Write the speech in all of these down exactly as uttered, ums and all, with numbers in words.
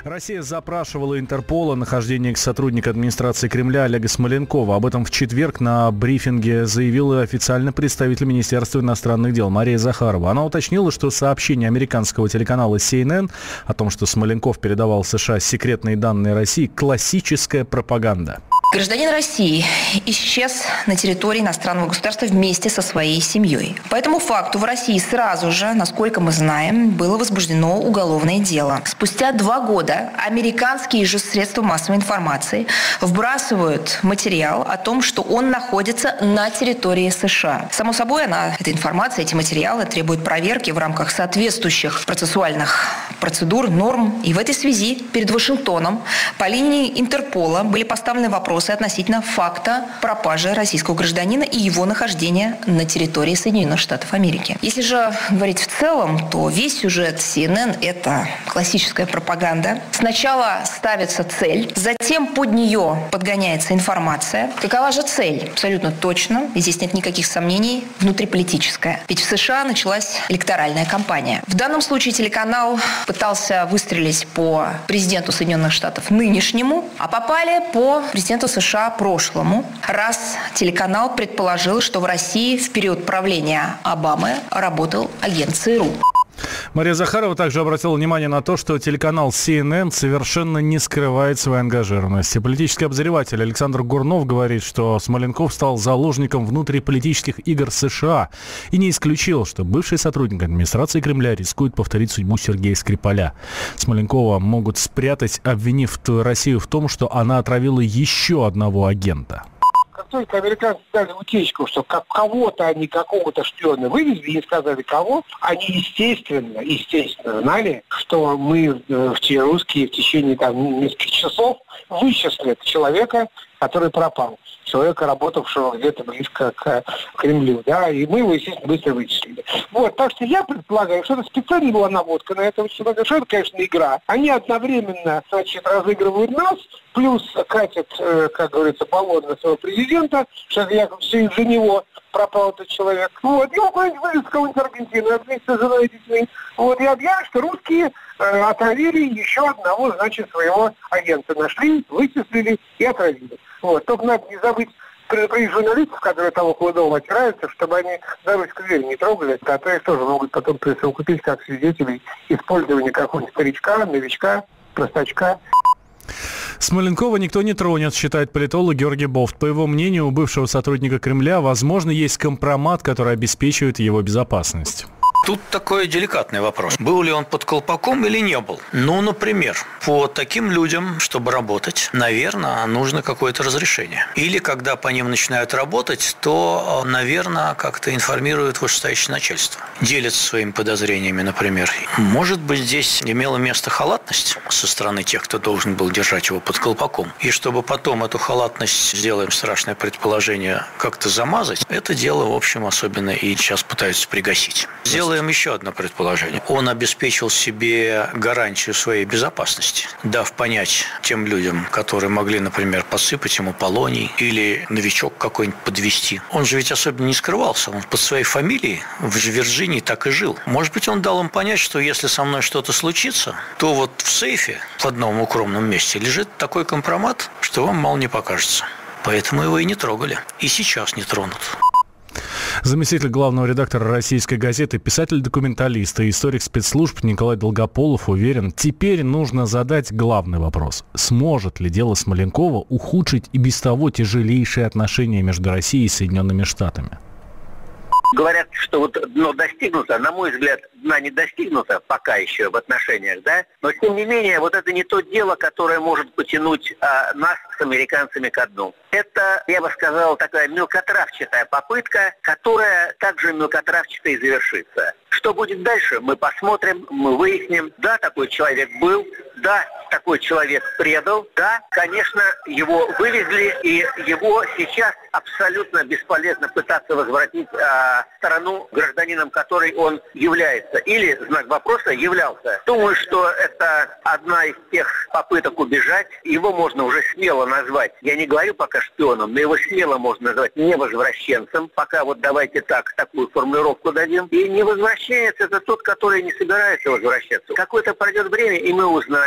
Россия запрашивала Интерпола нахождение экс-сотрудника администрации Кремля Олега Смоленкова. Об этом в четверг на брифинге заявила официальный представитель Министерства иностранных дел Мария Захарова. Она уточнила, что сообщение американского телеканала си эн эн о том, что Смоленков передавал США секретные данные России, классическая пропаганда. Гражданин России исчез на территории иностранного государства вместе со своей семьей. По этому факту в России сразу же, насколько мы знаем, было возбуждено уголовное дело. Спустя два года американские же средства массовой информации вбрасывают материал о том, что он находится на территории США. Само собой, она, эта информация, эти материалы требуют проверки в рамках соответствующих процессуальных процедур, норм. И в этой связи перед Вашингтоном по линии Интерпола были поставлены вопросы относительно факта пропажи российского гражданина и его нахождения на территории Соединенных Штатов Америки. Если же говорить в целом, то весь сюжет си эн эн – это классическая пропаганда. Сначала ставится цель, затем под нее подгоняется информация. Какова же цель? Абсолютно точно, и здесь нет никаких сомнений, внутриполитическая. Ведь в США началась электоральная кампания. В данном случае телеканал пытался выстрелить по президенту Соединенных Штатов нынешнему, а попали по президенту США прошлому, раз телеканал предположил, что в России в период правления Обамы работал агент ЦРУ. Мария Захарова также обратила внимание на то, что телеканал си эн эн совершенно не скрывает своей ангажированности. Политический обозреватель Александр Гурнов говорит, что Смоленков стал заложником внутриполитических игр США и не исключил, что бывший сотрудник администрации Кремля рискует повторить судьбу Сергея Скрипаля. Смоленкова могут спрятать, обвинив Россию в том, что она отравила еще одного агента. Как только американцы дали утечку, что как кого-то они, какого-то шпиона вывезли, и не сказали кого, они, естественно, естественно знали, что мы, все русские, в течение там нескольких часов вычислят человека, который пропал. Человека, работавшего где-то близко к Кремлю, да, и мы его, естественно, быстро вычислили. Вот, так что я предполагаю, что это специально была наводка на этого человека, что это, конечно, игра. Они одновременно, значит, разыгрывают нас, плюс катят, как говорится, баллон на своего президента, что якобы все из-за него пропал этот человек. Вот, его куда-нибудь вывез в какую-нибудь Аргентину, вместе с женой и детьми. Вот, и объявят, что русские э, отравили еще одного, значит, своего агента. Нашли, вычислили и отравили. Вот, только надо не забыть предупредить журналистов, которые там около дома отираются, чтобы они за ручку дверь не трогали, а то их тоже могут потом присовокупить как свидетелей использования какого-нибудь старичка, новичка, простачка. Смоленкова никто не тронет, считает политолог Георгий Бофт. По его мнению, у бывшего сотрудника Кремля, возможно, есть компромат, который обеспечивает его безопасность. Тут такой деликатный вопрос. Был ли он под колпаком или не был? Ну, например, по таким людям, чтобы работать, наверное, нужно какое-то разрешение. Или когда по ним начинают работать, то, наверное, как-то информируют вышестоящее начальство. Делятся своими подозрениями, например. Может быть, здесь имела место халатность со стороны тех, кто должен был держать его под колпаком. И чтобы потом эту халатность, сделаем страшное предположение, как-то замазать, это дело, в общем, особенно и сейчас пытаются пригасить. Сделаем еще одно предположение. Он обеспечил себе гарантию своей безопасности, дав понять тем людям, которые могли, например, посыпать ему полоний или новичок какой-нибудь подвести. Он же ведь особенно не скрывался. Он под своей фамилией в Вирджинии так и жил. Может быть, он дал им понять, что если со мной что-то случится, то вот в сейфе в одном укромном месте лежит такой компромат, что вам мало не покажется. Поэтому его и не трогали. И сейчас не тронут. Заместитель главного редактора «Российской газеты», писатель-документалист и историк спецслужб Николай Долгополов уверен, теперь нужно задать главный вопрос. Сможет ли дело Смоленкова ухудшить и без того тяжелейшие отношения между Россией и Соединенными Штатами? Говорят, что вот дно достигнуто, на мой взгляд, дна не достигнуто пока еще в отношениях, да, но тем не менее, вот это не то дело, которое может потянуть а, нас с американцами ко дну. Это, я бы сказал, такая мелкотравчатая попытка, которая также мелкотравчато и завершится. Что будет дальше, мы посмотрим, мы выясним. Да, такой человек был, да, такой человек предал, да, конечно, его вывезли, и его сейчас абсолютно бесполезно пытаться возвратить а, страну, гражданином которой он является. Или, знак вопроса, являлся. Думаю, что это одна из тех попыток убежать. Его можно уже смело назвать, я не говорю пока шпионом, но его смело можно назвать невозвращенцем. Пока вот давайте так, такую формулировку дадим. И невозвращенец — это тот, который не собирается возвращаться. Какое-то пройдет время, и мы узнаем, стал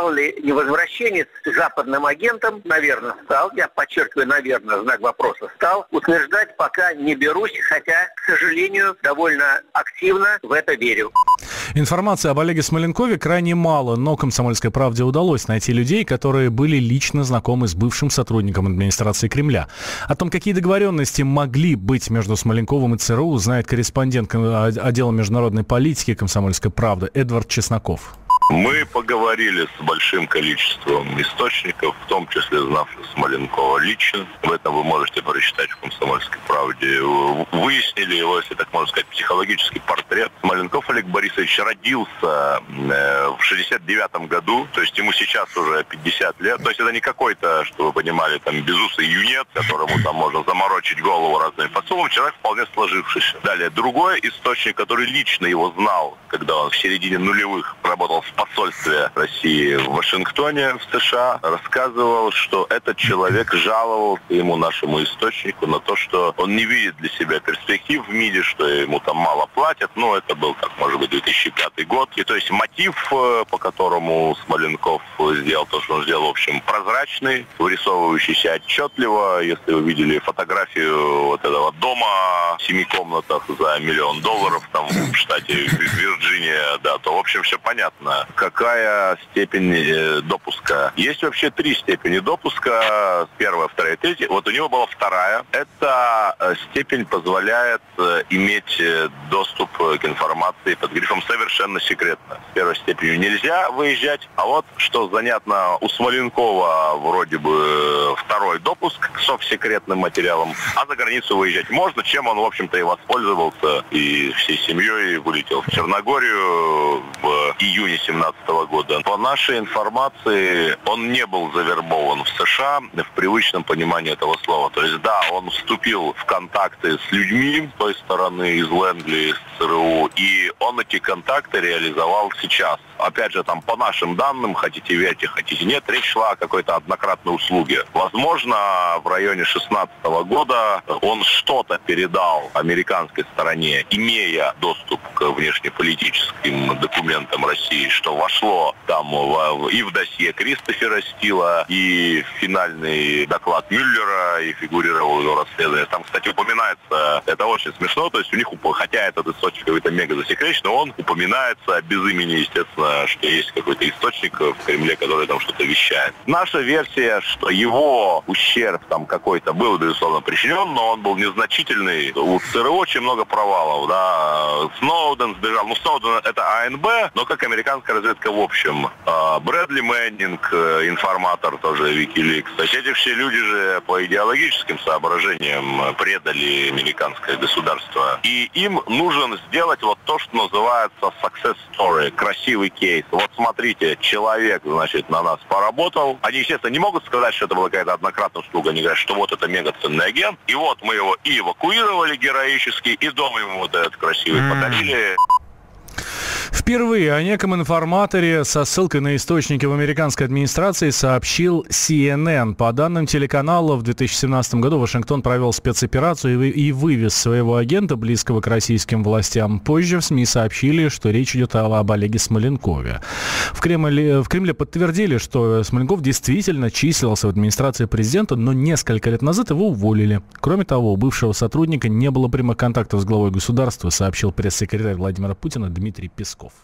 стал ли невозвращенец западным агентом? Наверное, стал. Я подчеркиваю, наверное, знак вопроса стал. Утверждать пока не берусь, хотя, к сожалению, довольно активно в это верю. Информации об Олеге Смоленкове крайне мало, но «Комсомольской правде» удалось найти людей, которые были лично знакомы с бывшим сотрудником администрации Кремля. О том, какие договоренности могли быть между Смоленковым и ЦРУ, знает корреспондент отдела международной политики «Комсомольской правды» Эдвард Чесноков. Мы поговорили с большим количеством источников, в том числе знавших Смоленкова лично. В этом вы можете прочитать в «Комсомольской правде». Выяснили его, если так можно сказать, психологический портрет. Смоленков Олег Борисович родился в шестьдесят девятом году, то есть ему сейчас уже пятьдесят лет. То есть это не какой-то, что вы понимали, там безусый юнец, которому там можно заморочить голову разными фасонами. Человек вполне сложившийся. Далее, другой источник, который лично его знал, когда он в середине нулевых работал в посольстве России в Вашингтоне, в США, рассказывал, что этот человек жаловался ему, нашему источнику, на то, что он не видит для себя перспектив в МИДе, что ему там мало платят. Ну, это был, как может быть, две тысячи пятый год. И то есть мотив, по которому Смоленков сделал то, что он сделал, в общем, прозрачный, вырисовывающийся отчетливо. Если вы видели фотографию вот этого дома в семи комнатах за миллион долларов там в штате Вирджиния, да, то, в общем, все понятно. Какая степень э, допуска? Есть вообще три степени допуска. Первая, вторая, третья. Вот у него была вторая. Эта э, степень позволяет э, иметь э, доступ э, к информации под грифом «совершенно секретно». С первой степенью нельзя выезжать. А вот, что занятно, у Смоленкова вроде бы второй допуск к совсекретным материалам, а за границу выезжать можно, чем он, в общем-то, и воспользовался. И всей семьей вылетел в Черногорию в июне семнадцатого года. По нашей информации, он не был завербован в США в привычном понимании этого слова. То есть, да, он вступил в контакты с людьми с той стороны, из Лэнгли, из ЦРУ, и он эти контакты реализовал сейчас. Опять же, там, по нашим данным, хотите верьте, хотите нет, речь шла о какой-то однократной услуге. Возможно, в районе шестнадцатого года он что-то передал американской стороне, имея доступ к внешнеполитическим документам России, что вошло там в, и в досье Кристофера Стила, и в финальный доклад Мюллера, и фигурировал в его расследовании. Там, кстати, упоминается, это очень смешно, то есть у них, хотя этот источник какой-то мега засекречен, но он упоминается без имени, естественно, что есть какой-то источник в Кремле, который там что-то вещает. Наша версия, что его ущерб там какой-то был, безусловно, причинен, но он был незначительный. У ЦРУ очень много провалов, да. Сноуден сбежал. Ну, Сноуден — это АНБ, но как американская разведка в общем. Брэдли Мэннинг, информатор тоже Викиликс. То есть эти все люди же по идеологическим соображениям предали американское государство. И им нужно сделать вот то, что называется success story, красивый кейс. Вот смотрите, человек, значит, на нас поработал. Они, естественно, не могут сказать, что это была какая-то однократная услуга. Они говорят, что вот это мегаценный агент. И вот мы его и эвакуировали героически, и дома ему вот этот красивый подарили. Впервые о неком информаторе со ссылкой на источники в американской администрации сообщил си эн эн. По данным телеканала, в две тысячи семнадцатом году Вашингтон провел спецоперацию и вывез своего агента, близкого к российским властям. Позже в СМИ сообщили, что речь идет об Олеге Смоленкове. В Кремле, в Кремле подтвердили, что Смоленков действительно числился в администрации президента, но несколько лет назад его уволили. Кроме того, у бывшего сотрудника не было прямых контактов с главой государства, сообщил пресс-секретарь Владимира Путина Дмитрий Песков.